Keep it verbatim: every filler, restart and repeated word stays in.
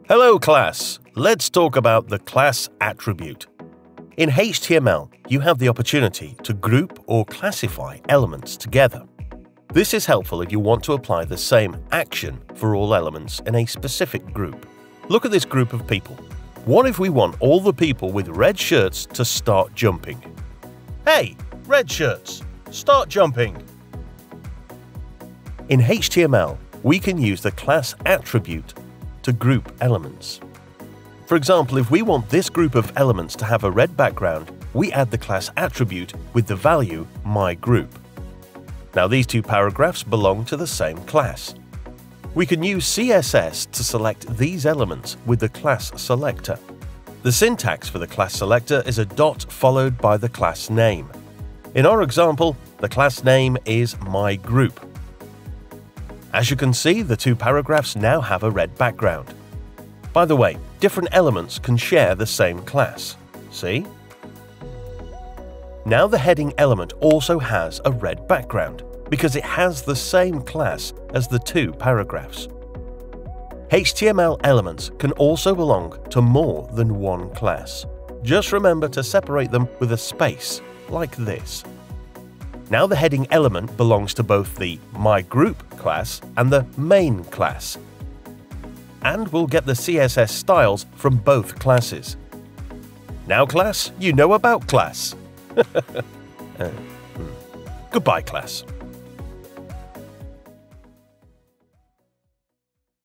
Hello class! Let's talk about the class attribute. In H T M L, you have the opportunity to group or classify elements together. This is helpful if you want to apply the same action for all elements in a specific group. Look at this group of people. What if we want all the people with red shirts to start jumping? Hey, red shirts, start jumping! In H T M L, we can use the class attribute to group elements. For example, if we want this group of elements to have a red background, we add the class attribute with the value myGroup. Now these two paragraphs belong to the same class. We can use C S S to select these elements with the class selector. The syntax for the class selector is a dot followed by the class name. In our example, the class name is myGroup. As you can see, the two paragraphs now have a red background. By the way, different elements can share the same class. See? Now the heading element also has a red background because it has the same class as the two paragraphs. H T M L elements can also belong to more than one class. Just remember to separate them with a space, like this. Now the heading element belongs to both the myGroup class and the main class. And we'll get the C S S styles from both classes. Now class, you know about class. uh, hmm. Goodbye class.